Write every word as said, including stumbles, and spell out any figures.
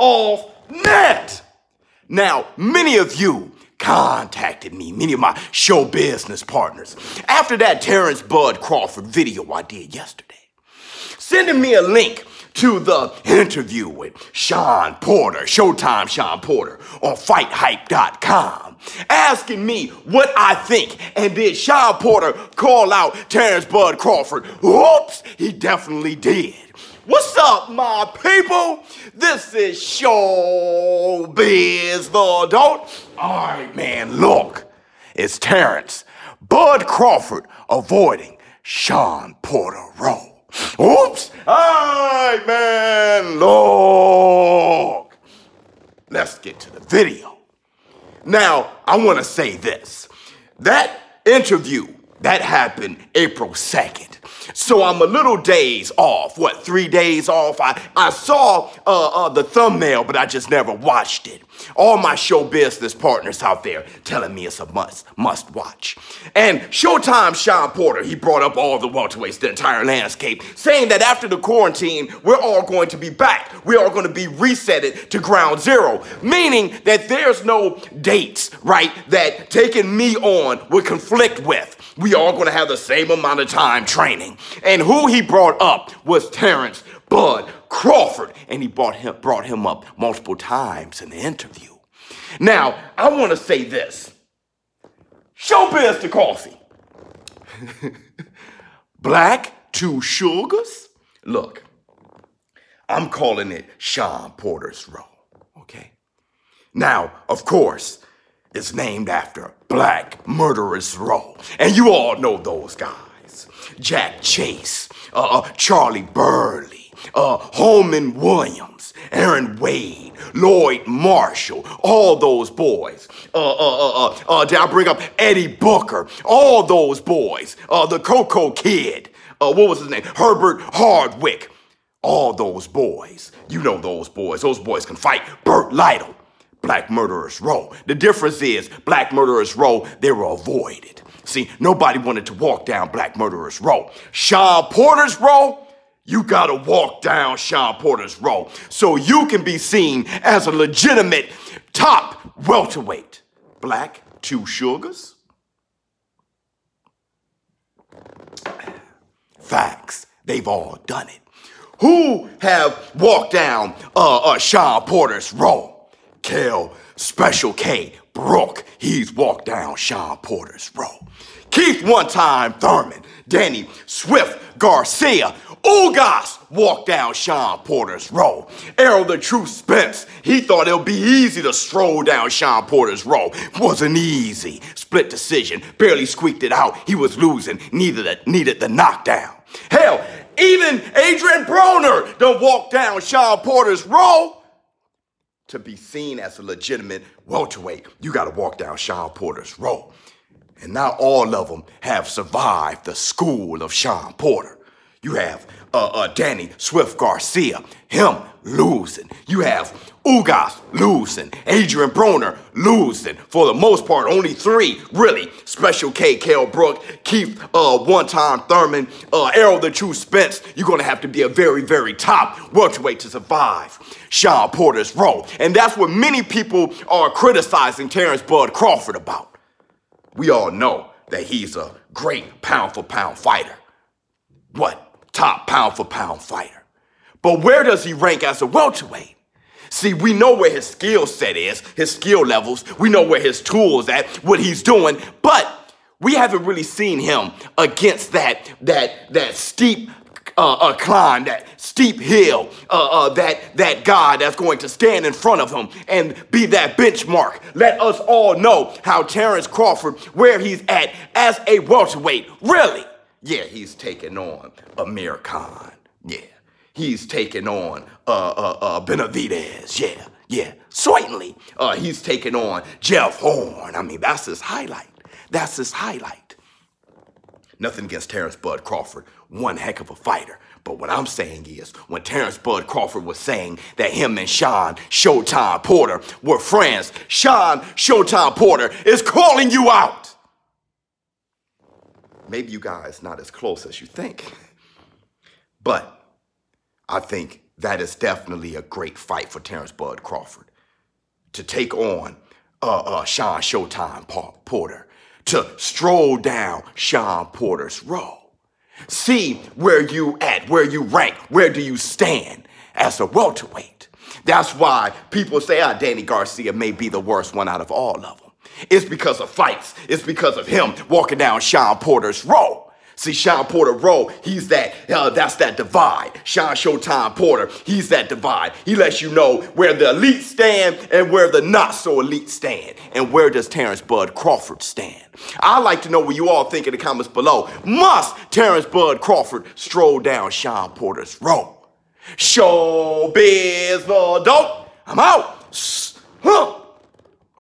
off net. Now, many of you contacted me, many of my show business partners, after that Terrence Bud Crawford video I did yesterday, sending me a link to the interview with Sean Porter, Showtime Sean Porter, on fight hype dot com, asking me what I think. And did Sean Porter call out Terrence Bud Crawford? Whoops, he definitely did. What's up, my people? This is Showbiz the Adult. All right, man, look. It's Terrence Bud Crawford avoiding Sean Porter Rowe. Oops! All right, man, look. Let's get to the video. Now, I want to say this. That interview, that happened April second. So I'm a little days off. What, three days off? I, I saw uh, uh, the thumbnail, but I just never watched it. All my show business partners out there telling me it's a must, must watch. And Showtime Sean Porter, he brought up all the welterweights, the entire landscape, saying that after the quarantine, we're all going to be back. We are going to be resetted to ground zero, meaning that there's no dates, right, that taking me on would conflict with. We are going to have the same amount of time training. And who he brought up was Terrence Bud Crawford, and he brought him, brought him up multiple times in the interview. Now, I want to say this. Showbiz to coffee. Black to sugars? Look, I'm calling it Sean Porter's Row, okay? Now, of course, it's named after Black Murderers Row, and you all know those guys. Jack Chase, uh, Charlie Burley, Uh, Holman Williams, Aaron Wade, Lloyd Marshall, all those boys. Uh, uh, uh, uh, uh, did I bring up Eddie Booker? All those boys. Uh, the Coco Kid. Uh, what was his name? Herbert Hardwick. All those boys. You know those boys. Those boys can fight. Burt Lytle. Black Murderers Row. The difference is Black Murderers Row, they were avoided. See, nobody wanted to walk down Black Murderers Row. Sean Porter's Row, you gotta walk down Sean Porter's Row so you can be seen as a legitimate top welterweight. Black two sugars? Facts. They've all done it. Who have walked down uh, uh, Sean Porter's Row? Kel Special K Brook. He's walked down Sean Porter's Row. Keith One Time Thurman. Danny Swift Garcia. Ugas walked down Sean Porter's Row. Errol the Truth Spence, he thought it would be easy to stroll down Sean Porter's Row. Wasn't easy. Split decision, barely squeaked it out. He was losing, needed, a, needed the knockdown. Hell, even Adrian Broner done walked down Sean Porter's Row. To be seen as a legitimate welterweight, you gotta walk down Sean Porter's Row. And not all of them have survived the school of Sean Porter. You have uh, uh, Danny Swift Garcia, him losing. You have Ugas losing. Adrian Broner losing. For the most part, only three, really. Special K, Kel Brook, Keith uh, One Time Thurman, uh, Errol the True Spence. You're going to have to be a very, very top welterweight to survive Sean Porter's Row. And that's what many people are criticizing Terrence Bud Crawford about. We all know that he's a great pound-for-pound fighter. What? Top pound-for-pound fighter. But where does he rank as a welterweight? See, we know where his skill set is, his skill levels. We know where his tools at, what he's doing. But we haven't really seen him against that, that, that steep uh, uh, climb, that steep hill, uh, uh, that, that guy that's going to stand in front of him and be that benchmark. Let us all know how Terrence Crawford, where he's at as a welterweight. Really? Yeah, he's taking on Amir Khan. Yeah. He's taking on uh, uh, uh, Benavidez. Yeah, yeah. Certainly, uh, he's taking on Jeff Horn. I mean, that's his highlight. That's his highlight. Nothing against Terrence Bud Crawford. One heck of a fighter. But what I'm saying is, when Terrence Bud Crawford was saying that him and Sean Showtime Porter were friends, Sean Showtime Porter is calling you out. Maybe you guys not as close as you think. But I think that is definitely a great fight for Terrence Bud Crawford. To take on uh, uh, Shawn Showtime Porter. To stroll down Shawn Porter's road. See where you at, where you rank, where do you stand as a welterweight. That's why people say, ah, Danny Garcia may be the worst one out of all of them. It's because of fights. It's because of him walking down Shawn Porter's road. See, Shawn Porter Road, he's that, uh, that's that divide. Shawn Showtime Porter, he's that divide. He lets you know where the elite stand and where the not so elite stand. And where does Terrence Bud Crawford stand? I'd like to know what you all think in the comments below. Must Terrence Bud Crawford stroll down Shawn Porter's road? Showbiz, the dope. I'm out. Huh.